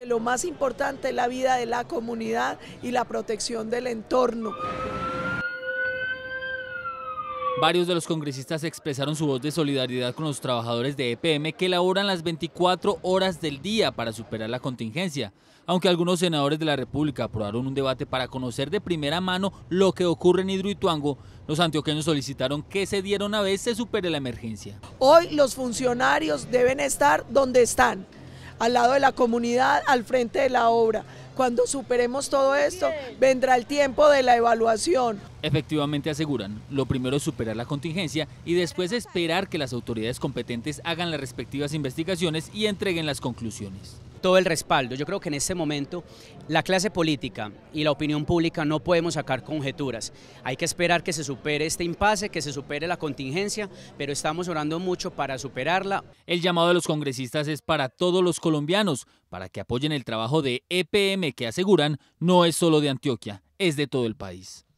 Lo más importante es la vida de la comunidad y la protección del entorno. Varios de los congresistas expresaron su voz de solidaridad con los trabajadores de EPM que laboran las 24 horas del día para superar la contingencia. Aunque algunos senadores de la República aprobaron un debate para conocer de primera mano lo que ocurre en Hidroituango, los antioqueños solicitaron que se diera una vez se supere la emergencia. Hoy los funcionarios deben estar donde están, al lado de la comunidad, al frente de la obra. Cuando superemos todo esto, vendrá el tiempo de la evaluación. Efectivamente aseguran, lo primero es superar la contingencia y después esperar que las autoridades competentes hagan las respectivas investigaciones y entreguen las conclusiones. Todo el respaldo. Yo creo que en este momento la clase política y la opinión pública no podemos sacar conjeturas. Hay que esperar que se supere este impasse, que se supere la contingencia, pero estamos orando mucho para superarla. El llamado de los congresistas es para todos los colombianos, para que apoyen el trabajo de EPM que aseguran no es solo de Antioquia, es de todo el país.